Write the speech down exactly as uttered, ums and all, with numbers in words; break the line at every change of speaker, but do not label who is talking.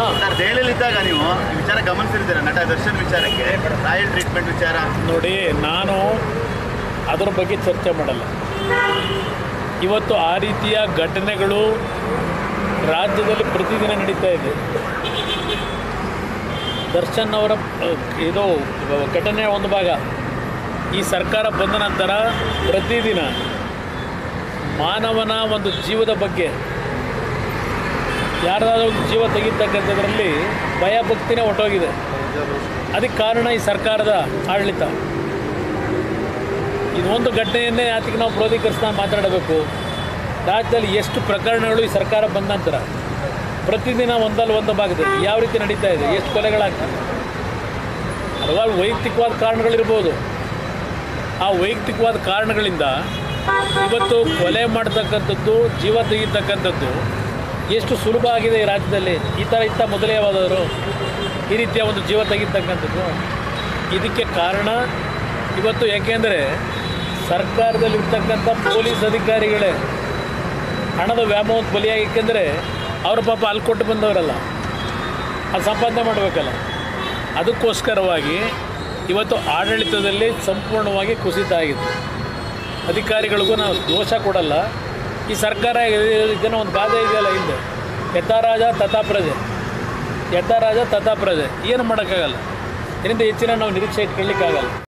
Sir ಜೈಲಲ್ಲಿದ್ದಾಗ ನೀವು ಈ ವಿಚಾರ ಗಮನಿಸಿರ್ತೀರ, ನಟ ದರ್ಶನ್ ವಿಚಾರಕ್ಕೆ ರಾಯಲ್ ಟ್ರೀಟ್ಮೆಂಟ್ ವಿಚಾರ
ನೋಡಿ. ನಾನು ಅದರ ಬಗ್ಗೆ ಚರ್ಚೆ ಮಾಡಲ್ಲ. ಇವತ್ತು ಆ ರೀತಿಯ ಘಟನೆಗಳು ರಾಜ್ಯದಲ್ಲಿ ಪ್ರತಿದಿನ ನಡೀತಾ ಇದೆ. ದರ್ಶನ್ ಅವರ ಇದು ಘಟನೆ ಒಂದು ಭಾಗ. ಈ ಸರ್ಕಾರ ಬಂದ ನಂತರ ಪ್ರತಿದಿನ ಮಾನವನ ಒಂದು ಜೀವದ ಬಗ್ಗೆ, ಯಾರ್ದಾದ್ರೂ ಒಂದು ಜೀವ ತೆಗಿತಕ್ಕಂಥದ್ರಲ್ಲಿ ಭಯ ಭಕ್ತಿನೇ ಹೊರಟೋಗಿದೆ. ಅದಕ್ಕೆ ಕಾರಣ ಈ ಸರ್ಕಾರದ ಆಡಳಿತ. ಇದೊಂದು ಘಟನೆಯನ್ನೇ ಯಾತಿಗೆ ನಾವು ಕ್ರೋಧೀಕರಿಸ್ತಾ ಮಾತಾಡಬೇಕು. ರಾಜ್ಯದಲ್ಲಿ ಎಷ್ಟು ಪ್ರಕರಣಗಳು ಈ ಸರ್ಕಾರ ಬಂದ ನಂತರ ಪ್ರತಿದಿನ ಒಂದಲ್ಲ ಒಂದು ಭಾಗದಲ್ಲಿ ಯಾವ ರೀತಿ ನಡೀತಾ ಇದೆ, ಎಷ್ಟು ಕೊಲೆಗಳಾಗ್ತದೆ. ಹಲವಾರು ವೈಯಕ್ತಿಕವಾದ ಕಾರಣಗಳಿರ್ಬೋದು. ಆ ವೈಯಕ್ತಿಕವಾದ ಕಾರಣಗಳಿಂದ ಇವತ್ತು ಕೊಲೆ ಮಾಡ್ತಕ್ಕಂಥದ್ದು, ಜೀವ ತೆಗಿತಕ್ಕಂಥದ್ದು ಎಷ್ಟು ಸುಲಭ ಆಗಿದೆ ಈ ರಾಜ್ಯದಲ್ಲಿ. ಈ ಥರ ಇತ್ತ ಮೊದಲೇ ಯಾವಾದರೂ ಈ ರೀತಿಯ ಒಂದು ಜೀವ ತೆಗಿತಕ್ಕಂಥದ್ದು. ಇದಕ್ಕೆ ಕಾರಣ ಇವತ್ತು ಯಾಕೆಂದರೆ ಸರ್ಕಾರದಲ್ಲಿರ್ತಕ್ಕಂಥ ಪೊಲೀಸ್ ಅಧಿಕಾರಿಗಳೇ ಹಣದ ವ್ಯಾಮೋಹದ ಬಲಿಯಾಗಿ. ಏಕೆಂದರೆ ಅವ್ರ ಪಾಪ ಅಲ್ಲಿ ಕೊಟ್ಟು ಬಂದವರಲ್ಲ, ಅದು ಸಂಪಾದನೆ ಮಾಡಬೇಕಲ್ಲ. ಅದಕ್ಕೋಸ್ಕರವಾಗಿ ಇವತ್ತು ಆಡಳಿತದಲ್ಲಿ ಸಂಪೂರ್ಣವಾಗಿ ಕುಸಿತ ಆಗಿದೆ. ಅಧಿಕಾರಿಗಳಿಗೂ ನಾವು ದೋಷ ಕೊಡಲ್ಲ. ಈ ಸರ್ಕಾರ ಇದನ್ನು ಒಂದು ಗಾದೆ ಇದೆಯಲ್ಲ ಹಿಂದೆ, ಯಥಾ ರಾಜ ತಥಾ ಪ್ರಜೆ, ಯಥಾ ರಾಜ ತಥಾ ಪ್ರಜೆ. ಏನು ಮಾಡೋಕ್ಕಾಗಲ್ಲ. ಇದರಿಂದ ಹೆಚ್ಚಿನ ನಾವು ನಿರೀಕ್ಷೆ ಇಟ್ಕೊಳ್ಳಿಕ್ಕಾಗಲ್ಲ.